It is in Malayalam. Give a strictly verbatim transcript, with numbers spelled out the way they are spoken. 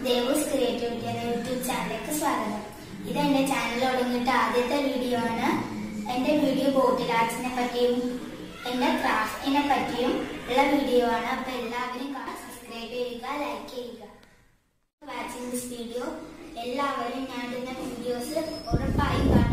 ദേവൂസ് ക്രിയേറ്റിവിറ്റി എന്ന യൂട്യൂബ് ചാനലിലേക്ക് സ്വാഗതം. ഇത് എന്റെ ചാനൽ തുടങ്ങിയിട്ട് ആദ്യത്തെ വീഡിയോ ആണ്. എന്റെ വീഡിയോ ബോട്ടിൽ ആർട്സിനെ പറ്റിയും എന്റെ ക്രാഫ്റ്റിനെ പറ്റിയും ഉള്ള വീഡിയോ ആണ്. അപ്പൊ എല്ലാവരും സബ്സ്ക്രൈബ് ചെയ്യുക, ലൈക്ക് ചെയ്യുക. Watching this video. എല്ലാവരും ഞാൻ ഇടുന്ന വീഡിയോസ് ഉറപ്പായും കാണുക.